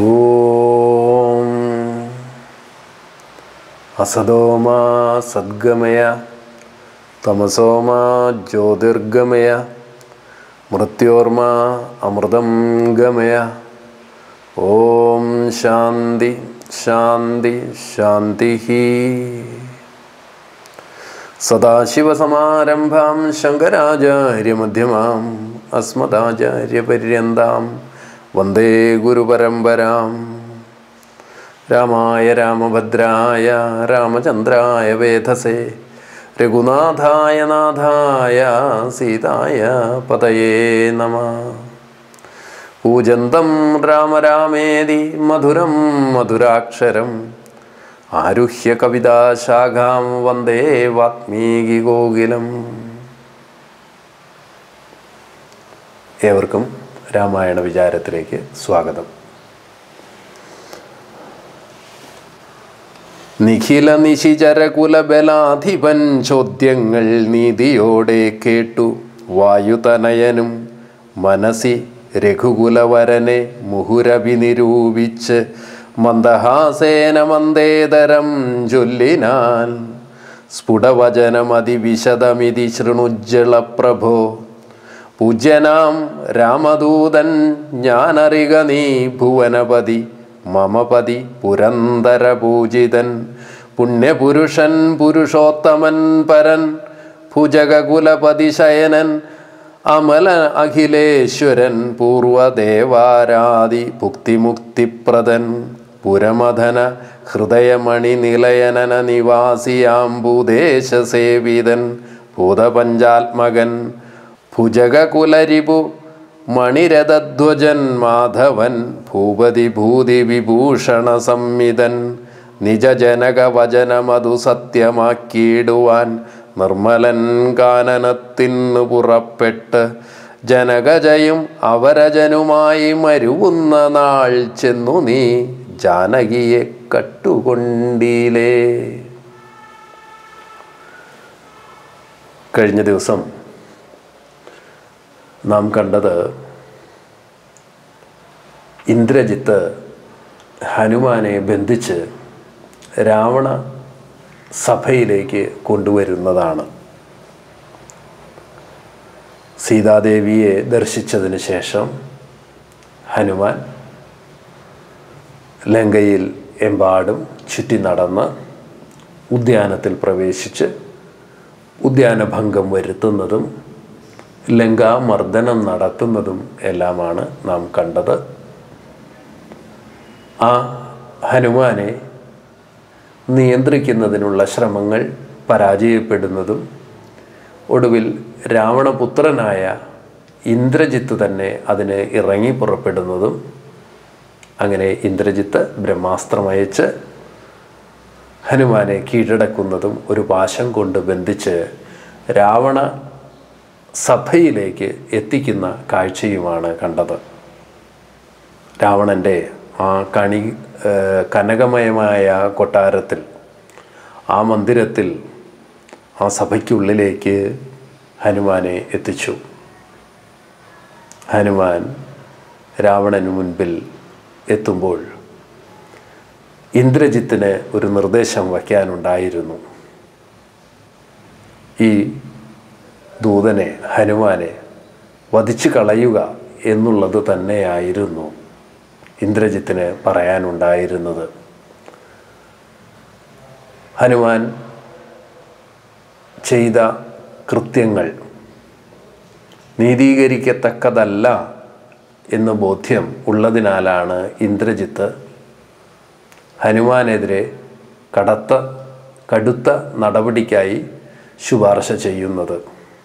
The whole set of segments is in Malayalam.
ഓം അസതോമാ സദ്ഗമയ തമസോമാ ജ്യോതിർഗമയ മൃത്യോർമാ അമൃതം ഗമയ. ഓം ശാന്തി ശാന്തി ശാന്തി. സദാശിവസമാരംഭാം ശങ്കരാചാര്യമധ്യമാം അസ്മദാചാര്യപര്യന്താം വന്ദേ ഗുരുപരമ്പരാം. രാമായ രാമഭദ്രായ രാമചന്ദ്രായ വേധസേ രഘുനാഥായ നാഥായ സീതായ പതയേ നമഃ. പൂജന്തം രാമ രാമേതി മധുരം മധുരാക്ഷരം ആരുഹ്യ കവിതാശാഖാം വന്ദേ വാത്മീകി കോകിലം. ഏവർക്കും രാമായണ വിചാരത്തിലേക്ക് സ്വാഗതം. നിഖില നിശിചരകുലബലാധിപൻ ചോദ്യങ്ങൾ നീതിയോടെ കേട്ടു വായുതനയനും മനസി രഘുകുലവരനെ മുഹുരഭി നിരൂപിച്ച് മന്ദഹാസേന മന്ദേതരം ചൊല്ലിനാൻ. സ്ഫുടവചനമതിവിശദമിതി ശൃണുജ്ജള പ്രഭോ. പൂജ്യനാം രാമദൂതൻ ഞാനറിക നീ ഭുവനപതി മമപതി പുരന്തരപൂജിതൻ പുണ്യപുരുഷൻ പുരുഷോത്തമൻ പരൻ ഭുജകുലപതി ശയനൻ അമല അഖിലേശ്വരൻ പൂർവദേവാരാദി ഭുക്തിമുക്തിപ്രദൻ പുരമധന ഹൃദയമണി നിലയനന നിവാസിയാംബുദേശസേവിതൻ ഭൂതപഞ്ചാത്മകൻ ഭുജകുലരിപു മണിരഥധ്വജൻ മാധവൻ ഭൂപതി ഭൂതി വിഭൂഷണ സംമിതൻ നിജജനകവചനമതു സത്യമാക്കിയിടുവാൻ നിർമ്മലൻ കാനനത്തിന്നു പുറപ്പെട്ട് ജനകജയും അവരജനുമായി മരുവുന്ന നാൾ ചെന്നു നീ ജാനകിയെ കട്ടുകൊണ്ടീലേ. കഴിഞ്ഞ ദിവസം നാം കണ്ടത് ഇന്ദ്രജിത്ത് ഹനുമാനെ ബന്ധിച്ച് രാവണ സഭയിലേക്ക് കൊണ്ടുവരുന്നതാണ്. സീതാദേവിയെ ദർശിച്ചതിന് ശേഷം ഹനുമാൻ ലങ്കയിൽ എമ്പാടും ചുറ്റി നടന്ന് ഉദ്യാനത്തിൽ പ്രവേശിച്ച് ഉദ്യാനഭംഗം വരുത്തുന്നതും ലങ്കാമർദ്ദനം നടത്തുന്നതും എല്ലാമാണ് നാം കണ്ടത്. ആ ഹനുമാനെ നിയന്ത്രിക്കുന്നതിനുള്ള ശ്രമങ്ങൾ പരാജയപ്പെടുന്നതും ഒടുവിൽ രാവണപുത്രനായ ഇന്ദ്രജിത്ത് തന്നെ അതിന് ഇറങ്ങി പുറപ്പെടുന്നതും അങ്ങനെ ഇന്ദ്രജിത്ത് ബ്രഹ്മാസ്ത്രമയച്ച് ഹനുമാനെ കീഴടക്കുന്നതും ഒരു പാശം കൊണ്ട് ബന്ധിച്ച് രാവണ സഭയിലേക്ക് എത്തിക്കുന്ന കാഴ്ചയുമാണ് കണ്ടത്. രാവണൻ്റെ ആ കനകമയമായ കൊട്ടാരത്തിൽ, ആ മന്ദിരത്തിൽ, ആ സഭയ്ക്കുള്ളിലേക്ക് ഹനുമാനെ എത്തിച്ചു. ഹനുമാൻ രാവണന് മുൻപിൽ എത്തുമ്പോൾ ഇന്ദ്രജിത്തിന് ഒരു നിർദ്ദേശം വയ്ക്കാനുണ്ടായിരുന്നു. ഈ ദൂതനെ, ഹനുമാനെ വധിച്ചു കളയുക എന്നുള്ളത് തന്നെയായിരുന്നു ഇന്ദ്രജിത്തിന് പറയാനുണ്ടായിരുന്നത്. ഹനുമാൻ ചെയ്ത കൃത്യങ്ങൾ നീതീകരിക്കത്തക്കതല്ല എന്ന ബോധ്യം ഉള്ളതിനാലാണ് ഇന്ദ്രജിത്ത് ഹനുമാനെതിരെ കടുത്ത നടപടിക്കായി ശുപാർശ ചെയ്യുന്നത്.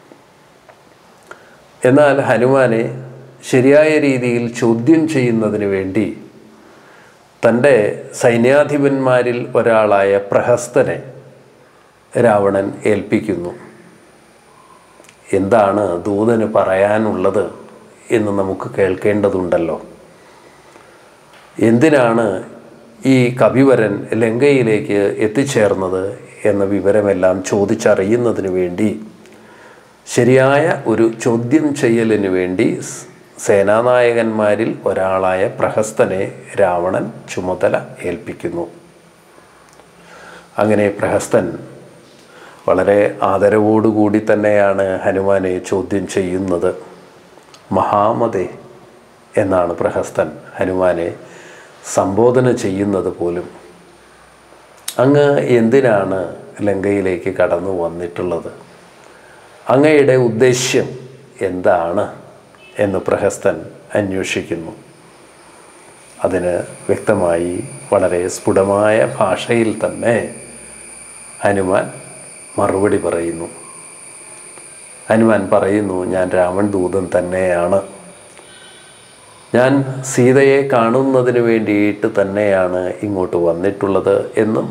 എന്നാൽ ഹനുമാനെ ശരിയായ രീതിയിൽ ചോദ്യം ചെയ്യുന്നതിന് വേണ്ടി തൻ്റെ സൈന്യാധിപന്മാരിൽ ഒരാളായ പ്രഹസ്തനെ രാവണൻ ഏൽപ്പിക്കുന്നു. എന്താണ് ദൂതന് പറയാനുള്ളത് എന്ന് നമുക്ക് കേൾക്കേണ്ടതുണ്ടല്ലോ. എന്തിനാണ് ഈ കപിവരൻ ലങ്കയിലേക്ക് എത്തിച്ചേർന്നത് എന്ന വിവരമെല്ലാം ചോദിച്ചറിയുന്നതിന് വേണ്ടി ശരിയായ ഒരു ചോദ്യം ചെയ്യലിന് വേണ്ടി സേനാനായകന്മാരിൽ ഒരാളായ പ്രഹസ്തനെ രാവണൻ ചുമതല ഏൽപ്പിക്കുന്നു. അങ്ങനെ പ്രഹസ്തൻ വളരെ ആദരവോടുകൂടി തന്നെയാണ് ഹനുമാനെ ചോദ്യം ചെയ്യുന്നത്. മഹാമതേ എന്നാണ് പ്രഹസ്തൻ ഹനുമാനെ സംബോധന ചെയ്യുന്നത് പോലും. അങ്ങ് എന്തിനാണ് ലങ്കയിലേക്ക് കടന്നു വന്നിട്ടുള്ളത്? അങ്ങയുടെ ഉദ്ദേശ്യം എന്താണ് എന്ന് പ്രഹസ്തൻ അന്വേഷിക്കുന്നു. അതിന് വ്യക്തമായി വളരെ സ്ഫുടമായ ഭാഷയിൽ തന്നെ ഹനുമാൻ മറുപടി പറയുന്നു. ഹനുമാൻ പറയുന്നു, ഞാൻ രാവൺ ദൂതൻ തന്നെയാണ്. ഞാൻ സീതയെ കാണുന്നതിന് വേണ്ടിയിട്ട് തന്നെയാണ് ഇങ്ങോട്ട് വന്നിട്ടുള്ളത് എന്നും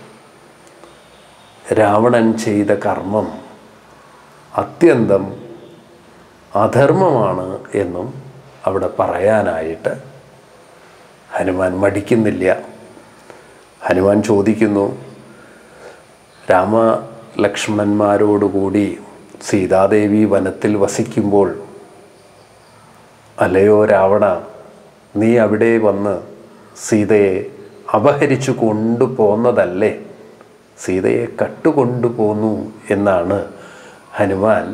രാവണൻ ചെയ്ത കർമ്മം അത്യന്തം അധർമ്മമാണ് എന്നും അവിടെ പറയാനായിട്ട് ഹനുമാൻ മടിക്കുന്നില്ല. ഹനുമാൻ ചോദിക്കുന്നു, രാമലക്ഷ്മണന്മാരോടുകൂടി സീതാദേവി വനത്തിൽ വസിക്കുമ്പോൾ അല്ലയോ രാവണ, നീ അവിടെ വന്ന് സീതയെ അപഹരിച്ചു കൊണ്ടുപോന്നതല്ലേ? സീതയെ കട്ടുകൊണ്ടുപോന്നു എന്നാണ് ഹനുമാൻ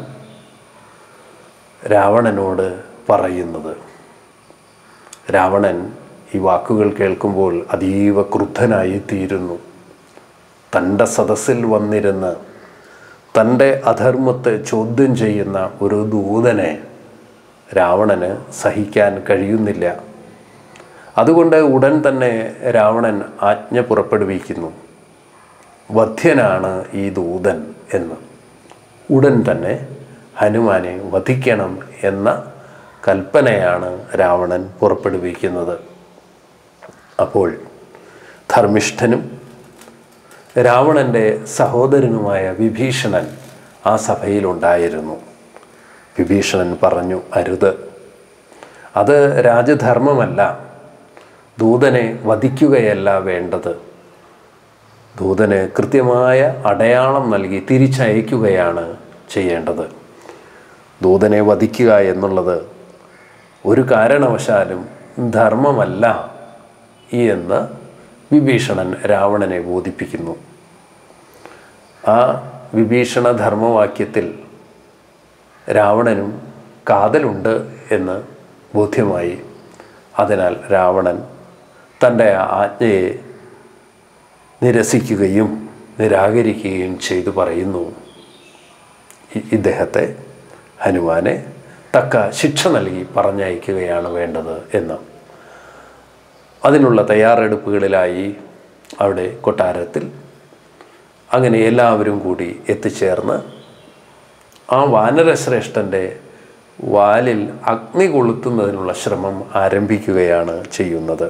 രാവണനോട് പറയുന്നത്. രാവണൻ ഈ വാക്കുകൾ കേൾക്കുമ്പോൾ അതീവ ക്രുദ്ധനായി തീരുന്നു. തൻ്റെ സദസ്സിൽ വന്നിരുന്ന് തൻ്റെ അധർമ്മത്തെ ചോദ്യം ചെയ്യുന്ന ഒരു ദൂതനെ രാവണന് സഹിക്കാൻ കഴിയുന്നില്ല. അതുകൊണ്ട് ഉടൻ തന്നെ രാവണൻ ആജ്ഞ പുറപ്പെടുവിക്കുന്നു, വധ്യനാണ് ഈ ദൂതൻ എന്ന്. ഉടൻ തന്നെ ഹനുമാനെ വധിക്കണം എന്ന കൽപ്പനയാണ് രാവണൻ പുറപ്പെടുവിക്കുന്നത്. അപ്പോൾ ധർമ്മിഷ്ഠനും രാവണൻ്റെ സഹോദരനുമായ വിഭീഷണൻ ആ സഭയിലുണ്ടായിരുന്നു. വിഭീഷണൻ പറഞ്ഞു, അരുത്, അത് രാജധർമ്മമല്ല. ദൂതനെ വധിക്കുകയല്ല വേണ്ടത്. ദൂതന് കൃത്യമായ അടയാളം നൽകി തിരിച്ചയക്കുകയാണ് ചെയ്യേണ്ടത്. ദൂതനെ വധിക്കുക എന്നുള്ളത് ഒരു കാരണവശാലും ധർമ്മമല്ല എന്ന് വിഭീഷണൻ രാവണനെ ബോധിപ്പിക്കുന്നു. ആ വിഭീഷണ ധർമ്മവാക്യത്തിൽ രാവണനും കാതലുണ്ട് എന്ന് ബോധ്യമായി. അതിനാൽ രാവണൻ തൻ്റെ ആജ്ഞയെ നിരസിക്കുകയും നിരാകരിക്കുകയും ചെയ്തു പറയുന്നു, ഇദ്ദേഹത്തെ ഹനുമാനെ തക്ക ശിക്ഷ നൽകി പറഞ്ഞയക്കുകയാണ് വേണ്ടത് എന്ന്. അതിനുള്ള തയ്യാറെടുപ്പുകളിലായി അവിടെ കൊട്ടാരത്തിൽ. അങ്ങനെ എല്ലാവരും കൂടി എത്തിച്ചേർന്ന് ആ വാനരശ്രേഷ്ഠൻ്റെ വാലിൽ അഗ്നി കൊളുത്തുന്നതിനുള്ള ശ്രമം ആരംഭിക്കുകയാണ് ചെയ്യുന്നത്.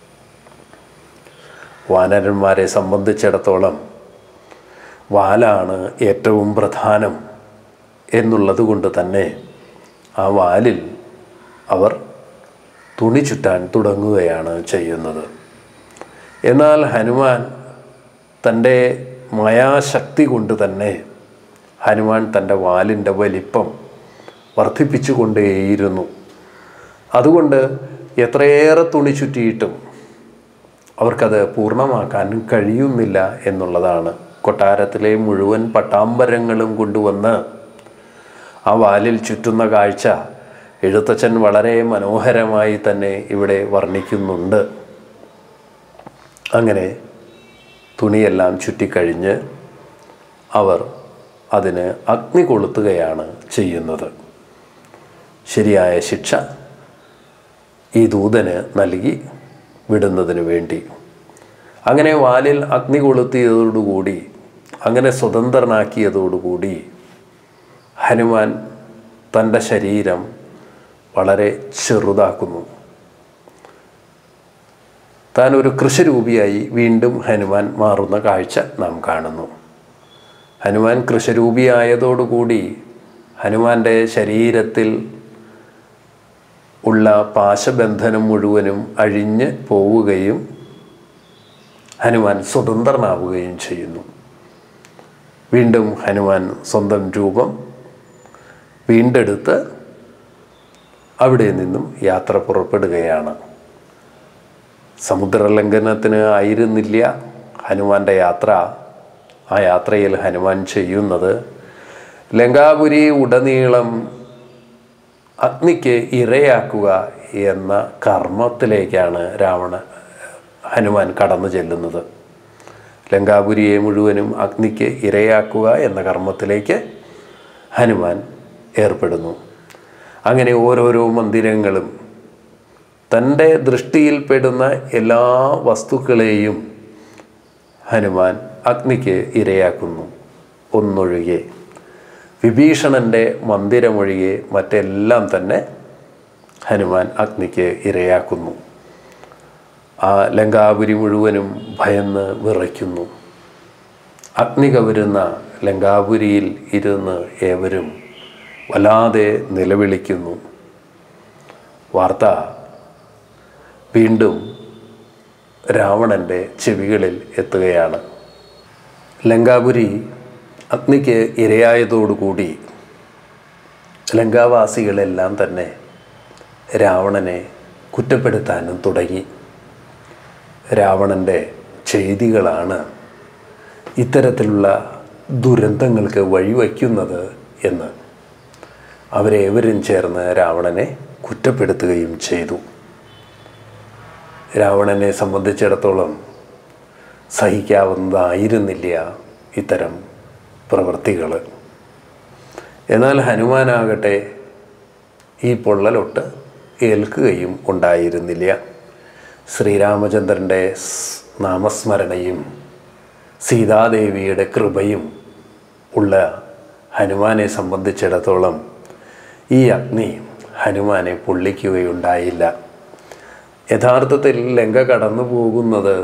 വാനരന്മാരെ സംബന്ധിച്ചിടത്തോളം വാലാണ് ഏറ്റവും പ്രധാനം എന്നുള്ളത് കൊണ്ട് തന്നെ ആ വാലിൽ അവർ തുണി ചുറ്റാൻ തുടങ്ങുകയാണ് ചെയ്യുന്നത്. എന്നാൽ ഹനുമാൻ തൻ്റെ മായാശക്തി കൊണ്ട് തന്നെ ഹനുമാൻ തൻ്റെ വാലിൻ്റെ വലിപ്പം വർദ്ധിപ്പിച്ചു കൊണ്ടേയിരുന്നു. അതുകൊണ്ട് എത്രയേറെ തുണി ചുറ്റിയിട്ടും അവർക്കത് പൂർണ്ണമാക്കാൻ കഴിയുന്നില്ല എന്നുള്ളതാണ്. കൊട്ടാരത്തിലെ മുഴുവൻ പട്ടാമ്പരങ്ങളും കൊണ്ടുവന്ന് ആ വാലിൽ ചുറ്റുന്ന കാഴ്ച എഴുത്തച്ഛൻ വളരെ മനോഹരമായി തന്നെ ഇവിടെ വർണ്ണിക്കുന്നുണ്ട്. അങ്ങനെ തുണിയെല്ലാം ചുറ്റിക്കഴിഞ്ഞ് അവർ അതിന് അഗ്നി കൊളുത്തുകയാണ് ചെയ്യുന്നത്. ശരിയായ ശിക്ഷ ഈ ദൂതന് നൽകി വിടുന്നതിന് വേണ്ടി. അങ്ങനെ വാലിൽ അഗ്നി കൊളുത്തിയതോടുകൂടി, അങ്ങനെ സ്വതന്ത്രനാക്കിയതോടുകൂടി ഹനുമാൻ തൻ്റെ ശരീരം വളരെ ചെറുതാക്കുന്നു. താൻ ഒരു കൃഷരൂപിയായി വീണ്ടും ഹനുമാൻ മാറുന്ന കാഴ്ച നാം കാണുന്നു. ഹനുമാൻ കൃഷരൂപിയായതോടുകൂടി ഹനുമാൻ്റെ ശരീരത്തിൽ ഉള്ള പാശബന്ധനം മുഴുവനും അഴിഞ്ഞ് പോവുകയും ഹനുമാൻ സ്വതന്ത്രനാവുകയും ചെയ്യുന്നു. വീണ്ടും ഹനുമാൻ സ്വന്തം രൂപം വീണ്ടെടുത്ത് അവിടെ നിന്നും യാത്ര പുറപ്പെടുകയാണ്. സമുദ്രലംഘനത്തിന് ആയിരുന്നില്ല ഹനുമാൻ്റെ യാത്ര. ആ യാത്രയിൽ ഹനുമാൻ ചെയ്യുന്നത് ലങ്കാപുരി ഉടനീളം അഗ്നിക്ക് ഇരയാക്കുക എന്ന കർമ്മത്തിലേക്കാണ് ഹനുമാൻ കടന്നു ചെല്ലുന്നത്. ലങ്കാപുരിയെ മുഴുവനും അഗ്നിക്ക് ഇരയാക്കുക എന്ന കർമ്മത്തിലേക്ക് ഹനുമാൻ ഏർപ്പെടുന്നു. അങ്ങനെ ഓരോരോ മന്ദിരങ്ങളും തൻ്റെ ദൃഷ്ടിയിൽപ്പെടുന്ന എല്ലാ വസ്തുക്കളെയും ഹനുമാൻ അഗ്നിക്ക് ഇരയാക്കുന്നു. ഒന്നൊഴികെ, വിഭീഷണൻ്റെ മന്ദിരമൊഴികെ മറ്റെല്ലാം തന്നെ ഹനുമാൻ അഗ്നിക്ക് ഇരയാക്കുന്നു. ആ ലങ്കാപുരി മുഴുവനും ഭയന്ന് വിറയ്ക്കുന്നു. അഗ്നി കവരുന്ന ലങ്കാപുരിയിൽ ഇരുന്ന് ഏവരും വല്ലാതെ നിലവിളിക്കുന്നു. വാർത്ത വീണ്ടും രാവണൻ്റെ ചെവികളിൽ എത്തുകയാണ്. ലങ്കാപുരി അഗ്നിക്ക് ഇരയായതോടുകൂടി ലങ്കാവാസികളെല്ലാം തന്നെ രാവണനെ കുറ്റപ്പെടുത്താനും തുടങ്ങി. രാവണൻ്റെ ചെയ്തികളാണ് ഇത്തരത്തിലുള്ള ദുരന്തങ്ങൾക്ക് വഴിവയ്ക്കുന്നത് എന്ന് അവരേവരും ചേർന്ന് രാവണനെ കുറ്റപ്പെടുത്തുകയും ചെയ്തു. രാവണനെ സംബന്ധിച്ചിടത്തോളം സഹിക്കാവുന്നതായിരുന്നില്ല ഇത്തരം പ്രവൃത്തികൾ. എന്നാൽ ഹനുമാനാകട്ടെ ഈ പൊള്ളലൊട്ട് ഏൽക്കുകയും ഉണ്ടായിരുന്നില്ല. ശ്രീരാമചന്ദ്രൻ്റെ നാമസ്മരണയും സീതാദേവിയുടെ കൃപയും ഉള്ള ഹനുമാനെ സംബന്ധിച്ചിടത്തോളം ഈ അഗ്നി ഹനുമാനെ പൊള്ളിക്കുകയുണ്ടായില്ല. യഥാർത്ഥത്തിൽ ലങ്ക കടന്നു പോകുന്നത്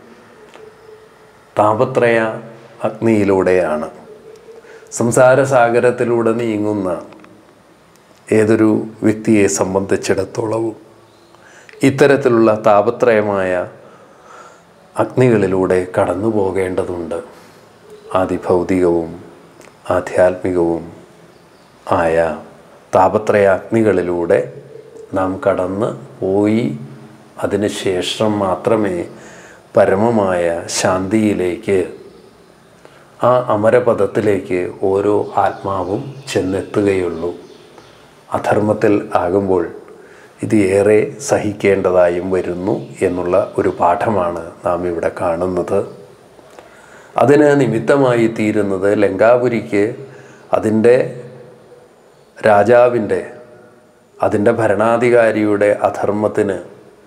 താപത്രയ അഗ്നിയിലൂടെയാണ്. സംസാരസാഗരത്തിലൂടെ നീങ്ങുന്ന ഏതൊരു വ്യക്തിയെ സംബന്ധിച്ചിടത്തോളവും ഇത്തരത്തിലുള്ള താപത്രയമായ അഗ്നികളിലൂടെ കടന്നു പോകേണ്ടതുണ്ട്. ആദിഭൗതികവും ആധ്യാത്മികവും ആയ താപത്രയ അഗ്നികളിലൂടെ നാം കടന്ന് പോയി അതിനുശേഷം മാത്രമേ പരമമായ ശാന്തിയിലേക്ക്, ആ അമരപദത്തിലേക്ക് ഓരോ ആത്മാവും ചെന്നെത്തുകയുള്ളൂ. അധർമ്മത്തിൽ ആകുമ്പോൾ ഇത് ഏറെ സഹിക്കേണ്ടതായും വരുന്നു എന്നുള്ള ഒരു പാഠമാണ് നാം ഇവിടെ കാണുന്നത്. അതിന് നിമിത്തമായി തീരുന്നത് ലങ്കാപുരിക്ക് അതിൻ്റെ രാജാവിൻ്റെ, അതിൻ്റെ ഭരണാധികാരിയുടെ അധർമ്മത്തിന്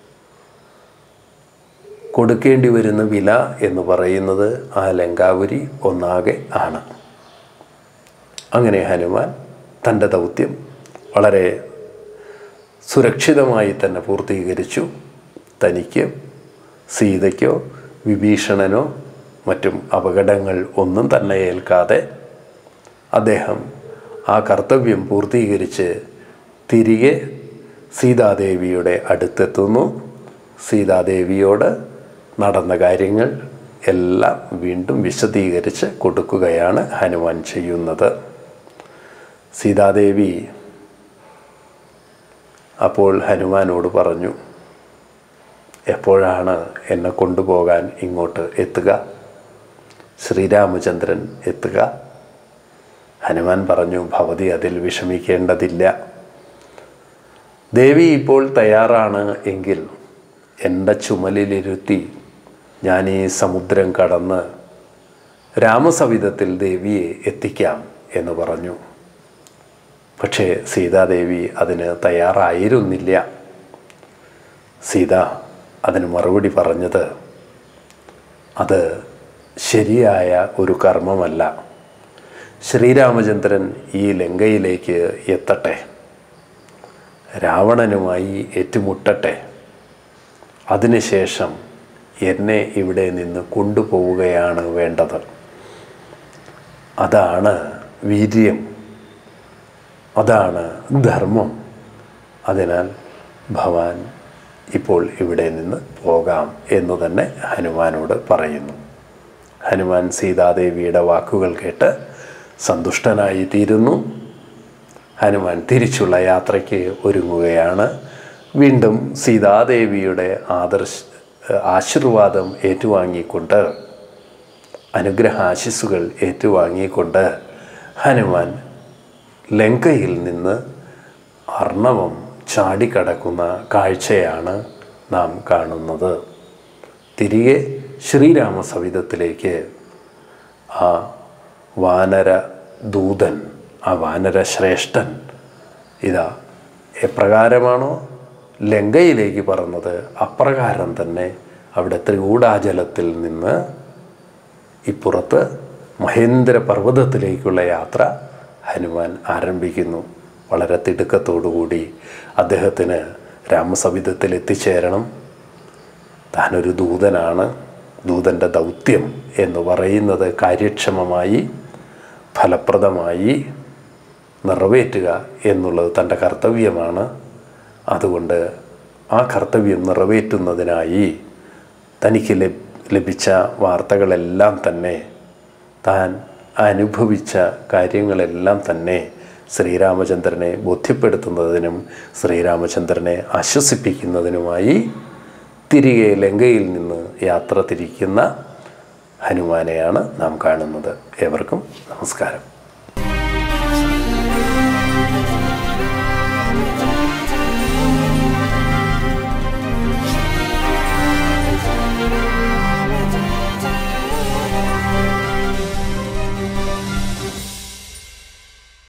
കൊടുക്കേണ്ടി വരുന്ന വില എന്ന് പറയുന്നത് ആ ലങ്കാപുരി ഒന്നാകെ ആണ്. അങ്ങനെ ഹനുമാൻ തൻ്റെ ദൗത്യം വളരെ സുരക്ഷിതമായി തന്നെ പൂർത്തീകരിച്ചു. തനിക്ക്, സീതയ്ക്കോ വിഭീഷണനോ മറ്റും അപകടങ്ങൾ ഒന്നും തന്നെ ഏൽക്കാതെ അദ്ദേഹം ആ കർത്തവ്യം പൂർത്തീകരിച്ച് തിരികെ സീതാദേവിയുടെ അടുത്തെത്തുന്നു. സീതാദേവിയോട് നടന്ന കാര്യങ്ങൾ എല്ലാം വീണ്ടും വിശദീകരിച്ച് കൊടുക്കുകയാണ് ഹനുമാൻ ചെയ്യുന്നത്. സീതാദേവി അപ്പോൾ ഹനുമാനോട് പറഞ്ഞു, എപ്പോഴാണ് എന്നെ കൊണ്ടുപോകാൻ ഇങ്ങോട്ട് എത്തുക? ശ്രീരാമചന്ദ്രൻ എത്തുക? ഹനുമാൻ പറഞ്ഞു, ഭവതി അതിൽ വിഷമിക്കേണ്ടതില്ല. ദേവി ഇപ്പോൾ തയ്യാറാണ് എങ്കിൽ എൻ്റെ ചുമലിലിരുത്തി ഞാൻ ഈ സമുദ്രം കടന്ന് രാമസവിധത്തിൽ ദേവിയെ എത്തിക്കാം എന്ന് പറഞ്ഞു. പക്ഷേ സീതാദേവി അതിന് തയ്യാറായിരുന്നില്ല. സീത അതിന് മറുപടി പറഞ്ഞത്, അത് ശരിയായ ഒരു കർമ്മമല്ല. ശ്രീരാമചന്ദ്രൻ ഈ ലങ്കയിലേക്ക് എത്തട്ടെ, രാവണനുമായി ഏറ്റുമുട്ടട്ടെ, അതിനുശേഷം എന്നെ ഇവിടെ നിന്ന് കൊണ്ടുപോവുകയാണ് വേണ്ടത്. അതാണ് വീര്യം, അതാണ് ധർമ്മം. അതിനാൽ ഭവാൻ ഇപ്പോൾ ഇവിടെ നിന്ന് പോകാം എന്ന് തന്നെ ഹനുമാനോട് പറയുന്നു. ഹനുമാൻ സീതാദേവിയുടെ വാക്കുകൾ കേട്ട് സന്തുഷ്ടനായി തീരുന്നു. ഹനുമാൻ തിരിച്ചുള്ള യാത്രയ്ക്ക് ഒരുങ്ങുകയാണ്. വീണ്ടും സീതാദേവിയുടെ ആശീർവാദം ഏറ്റുവാങ്ങിക്കൊണ്ട്, അനുഗ്രഹാശിസ്സുകൾ ഏറ്റുവാങ്ങിക്കൊണ്ട് ഹനുമാൻ ലങ്കയിൽ നിന്ന് അർണവം ചാടിക്കടക്കുന്ന കാഴ്ചയാണ് നാം കാണുന്നത്. തിരികെ ശ്രീരാമസവിധത്തിലേക്ക് ആ വാനര ദൂതൻ, ആ വാനര ശ്രേഷ്ഠൻ ഇതാ എപ്രകാരമാണോ ലങ്കയിലേക്ക് പറന്നത് അപ്രകാരം തന്നെ അവിടെ ത്രികൂടാചലത്തിൽ നിന്ന് ഇപ്പുറത്ത് മഹേന്ദ്ര പർവ്വതത്തിലേക്കുള്ള യാത്ര ഹനുമാൻ ആരംഭിക്കുന്നു. വളരെ തിടുക്കത്തോടുകൂടി അദ്ദേഹത്തിന് രാമസവിധത്തിൽ എത്തിച്ചേരണം. താനൊരു ദൂതനാണ്. ദൂതൻ്റെ ദൗത്യം എന്ന് പറയുന്നത് കാര്യക്ഷമമായി ഫലപ്രദമായി നിറവേറ്റുക എന്നുള്ളത് തൻ്റെ കർത്തവ്യമാണ്. അതുകൊണ്ട് ആ കർത്തവ്യം നിറവേറ്റുന്നതിനായി തനിക്ക് ലഭിച്ച വാർത്തകളെല്ലാം തന്നെ, താൻ അനുഭവിച്ച കാര്യങ്ങളെല്ലാം തന്നെ ശ്രീരാമചന്ദ്രനെ ബോധ്യപ്പെടുത്തുന്നതിനും ശ്രീരാമചന്ദ്രനെ ആശ്വസിപ്പിക്കുന്നതിനുമായി തിരികെ ലങ്കയിൽ നിന്ന് യാത്ര തിരിക്കുന്ന ഹനുമാനെയാണ് നാം കാണുന്നത്. ഏവർക്കും നമസ്കാരം.